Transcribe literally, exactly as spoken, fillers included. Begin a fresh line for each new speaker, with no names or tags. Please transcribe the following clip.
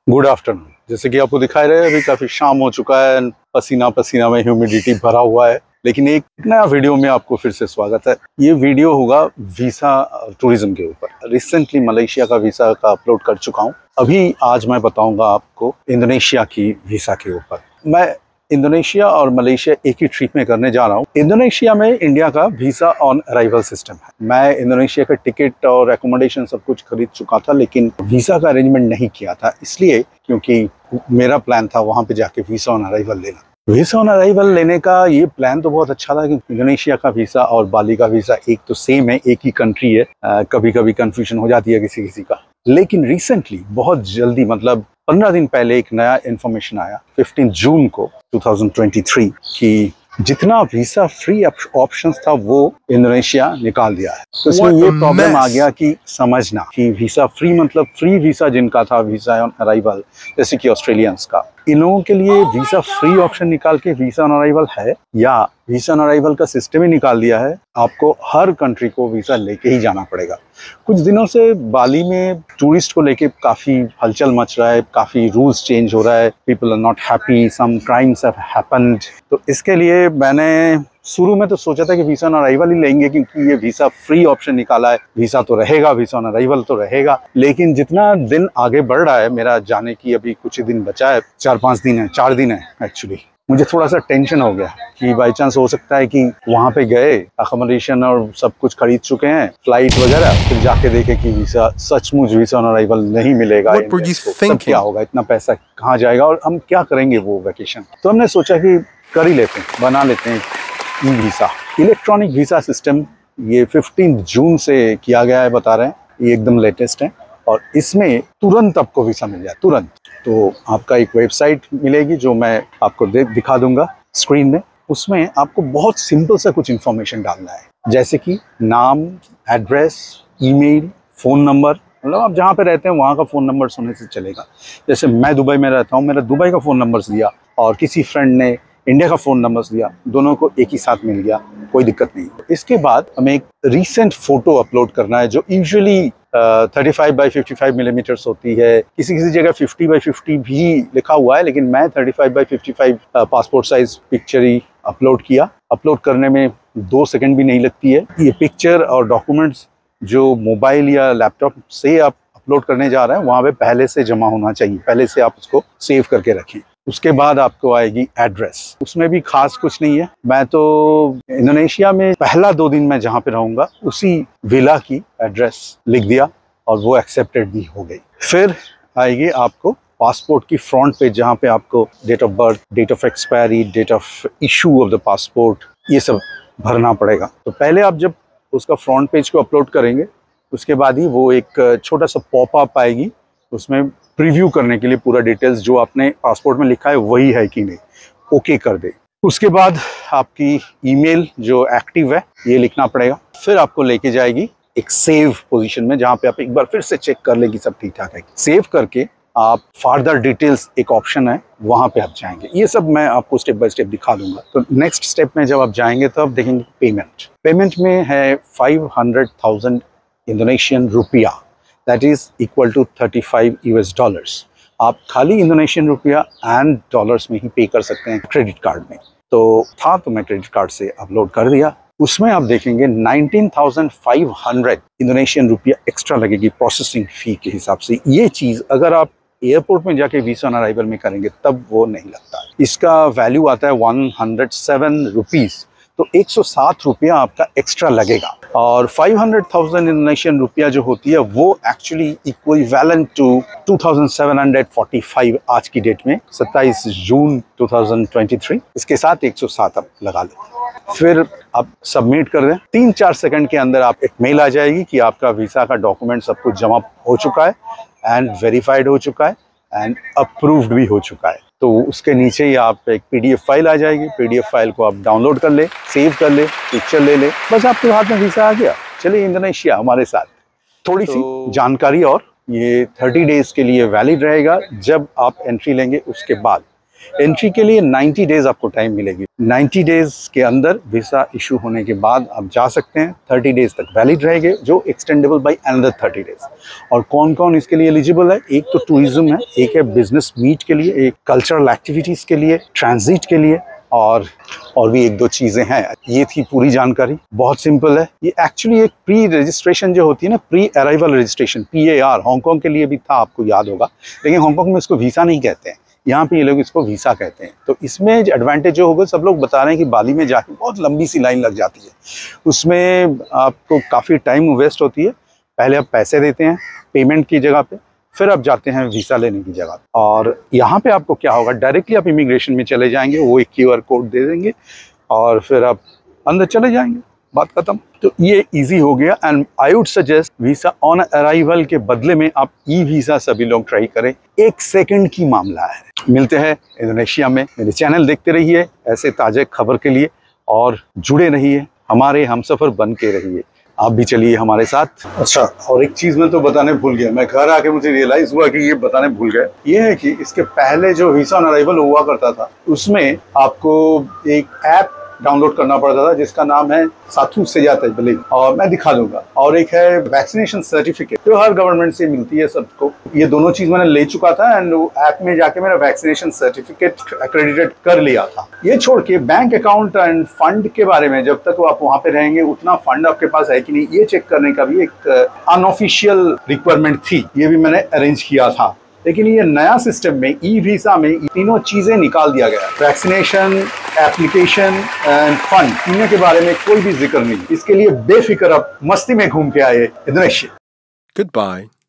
Good afternoon. जैसे कि आपको दिखाई रहे अभी काफी शाम हो चुका है, पसीना पसीना में ह्यूमिडिटी भरा हुआ है, लेकिन एक नया वीडियो में आपको फिर से स्वागत है। ये वीडियो होगा वीजा टूरिज्म के ऊपर। रिसेंटली मलेशिया का वीजा का अपलोड कर चुका हूँ। अभी आज मैं बताऊंगा आपको इंडोनेशिया की वीजा के ऊपर। मैं इंडोनेशिया और मलेशिया एक ही ट्रिप में करने जा रहा हूँ। इंडोनेशिया में इंडिया का वीजा ऑन अराइवल सिस्टम है। मैं इंडोनेशिया का टिकट और एकोमोडेशन सब कुछ खरीद चुका था, लेकिन वीजा का अरेंजमेंट नहीं किया था, इसलिए क्योंकि मेरा प्लान था वहां पे जाके वीजा ऑन अराइवल लेना। वीजा ऑन अराइवल लेने का ये प्लान तो बहुत अच्छा था, क्योंकि इंडोनेशिया का वीजा और बाली का वीजा एक तो सेम है, एक ही कंट्री है। आ, कभी कभी कंफ्यूजन हो जाती है किसी किसी का। लेकिन रिसेंटली बहुत जल्दी, मतलब पंद्रह दिन पहले एक नया इन्फॉर्मेशन आया पंद्रह जून को दो हज़ार तेईस कि जितना वीजा फ्री ऑप्शंस था वो इंडोनेशिया निकाल दिया है। तो इसमें ये प्रॉब्लम आ गया कि समझना कि वीजा फ्री मतलब फ्री वीजा जिनका था वीजा ऑन अराइवल, जैसे कि ऑस्ट्रेलियंस का, इन लोगों के लिए वीजा फ्री ऑप्शन निकाल के वीजा ऑन अराइवल है, या वीजा ऑन अराइवल का सिस्टम ही निकाल दिया है, आपको हर कंट्री को वीजा लेके ही जाना पड़ेगा। कुछ दिनों से बाली में टूरिस्ट को लेके काफी हलचल मच रहा है, काफी रूल्स चेंज हो रहा है, people are not happy, some crimes have happened. तो इसके लिए मैंने शुरू में तो सोचा था कि वीजा ऑन अराइवल ही लेंगे, क्योंकि ये वीजा फ्री ऑप्शन निकाला है, वीजा तो रहेगा, वीजा ऑन अराइवल तो रहेगा। लेकिन जितना दिन आगे बढ़ रहा है, मेरा जाने की अभी कुछ ही दिन बचा है, चार पांच दिन है, चार दिन है एक्चुअली, मुझे थोड़ा सा टेंशन हो गया कि बाई चांस हो सकता है कि वहां पे गए, अकोमोडेशन और सब कुछ खरीद चुके हैं, फ्लाइट वगैरह, फिर जाके देखे कि वीजा सचमुच वीजा ऑन अराइवल नहीं मिलेगा। तब क्या होगा, इतना पैसा कहाँ जाएगा और हम क्या करेंगे वो वेकेशन। तो हमने सोचा कि कर ही लेते हैं, बना लेते हैं e visa, electronic visa system. ये पंद्रह जून से किया गया है, बता रहे हैं, ये एकदम लेटेस्ट है और इसमें तुरंत आपको वीजा मिल जाए, तुरंत। तो आपका एक वेबसाइट मिलेगी जो मैं आपको दिखा दूंगा स्क्रीन में। उसमें आपको बहुत सिंपल सा कुछ इन्फॉर्मेशन डालना है, जैसे कि नाम, एड्रेस, ईमेल, फ़ोन नंबर, मतलब आप जहाँ पे रहते हैं वहाँ का फ़ोन नंबर होने से चलेगा। जैसे मैं दुबई में रहता हूँ, मेरा दुबई का फ़ोन नंबर दिया और किसी फ्रेंड ने इंडिया का फ़ोन नंबर दिया, दोनों को एक ही साथ मिल गया, कोई दिक्कत नहीं। इसके बाद हमें एक रीसेंट फ़ोटो अपलोड करना है, जो usually thirty five by fifty five millimetres होती है, किसी किसी जगह फिफ्टी बाई फिफ्टी भी लिखा हुआ है, लेकिन मैं thirty five by fifty five passport size picture ही अपलोड किया। अपलोड करने में दो सेकंड भी नहीं लगती है। ये पिक्चर और डॉक्यूमेंट्स जो मोबाइल या लैपटॉप से आप अपलोड करने जा रहे हैं वहाँ पे पहले से जमा होना चाहिए, पहले से आप उसको सेव करके रखें। उसके बाद आपको आएगी एड्रेस, उसमें भी खास कुछ नहीं है। मैं तो इंडोनेशिया में पहला दो दिन मैं जहाँ पे रहूँगा उसी विला की एड्रेस लिख दिया और वो एक्सेप्टेड भी हो गई। फिर आएगी आपको पासपोर्ट की फ्रंट पेज, जहाँ पे आपको date of birth, date of expiry, date of issue of the passport, ये सब भरना पड़ेगा। तो पहले आप जब उसका फ्रंट पेज को अपलोड करेंगे, उसके बाद ही वो एक छोटा सा पॉपअप आएगी, उसमें प्रीव्यू करने के लिए पूरा डिटेल्स जो आपने पासपोर्ट में लिखा है वही है कि नहीं, ओके कर दे। उसके बाद आपकी ईमेल जो एक्टिव है ये लिखना पड़ेगा। फिर आपको लेके जाएगी एक सेव पोजीशन में, जहाँ पे आप एक बार फिर से चेक कर लेगी सब ठीक ठाक है। सेव करके आप फर्दर डिटेल्स एक ऑप्शन है, वहाँ पे आप जाएंगे। ये सब मैं आपको स्टेप बाय स्टेप दिखा दूंगा। तो नेक्स्ट स्टेप में जब आप जाएंगे तो आप देखेंगे पेमेंट। पेमेंट में है फाइव हंड्रेड थाउजेंड इंडोनेशियन रुपया, that is equal to thirty five US dollars. आप खाली इंडोनेशियन रुपया एंड डॉलर्स में ही पे कर सकते हैं क्रेडिट कार्ड में। तो था तो मैं क्रेडिट कार्ड से अपलोड कर दिया। उसमें आप देखेंगे nineteen thousand five hundred Indonesian रुपया एक्स्ट्रा लगेगी प्रोसेसिंग फी के हिसाब से। ये चीज़ अगर आप एयरपोर्ट में जाके वीजा ऑन अराइवल में करेंगे तब वो नहीं लगता। इसका वैल्यू आता है वन हंड्रेड सेवन रुपीज़, तो एक सौ सात रुपया आपका एक्स्ट्रा लगेगा। और फाइव हंड्रेड थाउजेंड इंडोनेशियन रुपया जो होती है वो actually equivalent to two thousand seven hundred forty five आज की डेट में, सत्ताईस जून दो हज़ार तेईस। इसके साथ एक सौ सात आप लगा लो, फिर आप सबमिट कर दें। तीन चार सेकंड के अंदर आप एक मेल आ जाएगी कि आपका वीज़ा का डॉक्यूमेंट सब कुछ जमा हो चुका है एंड वेरीफाइड हो चुका है एंड अप्रूव्ड भी हो चुका है। तो उसके नीचे ही आप एक पीडीएफ फाइल आ जाएगी, पीडीएफ फाइल को आप डाउनलोड कर ले, सेव कर ले, पिक्चर ले ले, बस आपके हाथ में वीज़ा आ गया। चलिए इंडोनेशिया हमारे साथ। थोड़ी तो... सी जानकारी और, ये थर्टी डेज के लिए वैलिड रहेगा। जब आप एंट्री लेंगे उसके बाद एंट्री के लिए नाइन्टी डेज आपको टाइम मिलेगी। नाइन्टी डेज के अंदर वीज़ा इशू होने के बाद आप जा सकते हैं। थर्टी डेज तक वैलिड रहेंगे, जो extendable by another thirty days. और कौन कौन इसके लिए एलिजिबल है? एक तो टूरिज्म है, एक है बिजनेस मीट के लिए, एक कल्चरल एक्टिविटीज़ के लिए, ट्रांजिट के लिए, और और भी एक दो चीज़ें हैं। ये थी पूरी जानकारी, बहुत सिंपल है। ये एक्चुअली एक प्री रजिस्ट्रेशन जो होती है ना, pre arrival registration, P A R, Hong Kong के लिए भी था, आपको याद होगा, लेकिन हांगकांग में इसको वीज़ा नहीं कहते हैं, यहाँ पे ये लोग इसको वीज़ा कहते हैं। तो इसमें एडवांटेज जो होगा, सब लोग बता रहे हैं कि बाली में जाके बहुत लंबी सी लाइन लग जाती है, उसमें आपको काफ़ी टाइम वेस्ट होती है। पहले आप पैसे देते हैं पेमेंट की जगह पे, फिर आप जाते हैं वीज़ा लेने की जगह। और यहाँ पे आपको क्या होगा, डायरेक्टली आप इमिग्रेशन में चले जाएंगे, वो एक क्यू आर कोड दे देंगे और फिर आप अंदर चले जाएंगे, बात खत्म। तो ये इजी हो गया। And I would suggest visa on arrival के बदले में आप ई वीज़ा सभी लोग ट्राई करें, एक सेकंड की मामला है। मिलते हैं इंडोनेशिया में। मेरे चैनल देखते रहिए ऐसे ताज़े खबर के लिए, और जुड़े रहिए, हमारे हमसफ़र बन के रहिए। आप भी चलिए हमारे साथ। अच्छा, और एक चीज़ मैं तो बताने भूल गया, मैं घर आके मुझे रियलाइज़ हुआ कि ये बताने भूल गए। ये है कि इसके पहले जो वीज़ा ऑन अराइवल हुआ करता था, उसमें आपको एक ऐप डाउनलोड करना पड़ता था जिसका नाम है साथू सेजात आई बिलीव, और मैं दिखा दूंगा। और एक है वैक्सीनेशन सर्टिफिकेट, जो हर गवर्नमेंट से मिलती है सबको। ये दोनों चीज़ मैंने ले चुका था, एंड ऐप में जाके मेरा वैक्सीनेशन सर्टिफिकेट एक्रेडिटेड कर लिया था। ये छोड़ के बैंक अकाउंट एंड फंड के बारे में, जब तक आप वहाँ पे रहेंगे उतना फंड आपके पास है कि नहीं, ये चेक करने का भी एक अनऑफिशियल रिक्वायरमेंट थी, ये भी मैंने अरेंज किया था। लेकिन ये नया सिस्टम में, ई वीज़ा में, तीनों चीज़ें निकाल दिया गया। वैक्सीनेशन, एप्लीकेशन एंड फंड, तीनों के बारे में कोई भी जिक्र नहीं। इसके लिए बेफिक्र आप मस्ती में घूम के आए इंडोनेशिया।
Goodbye.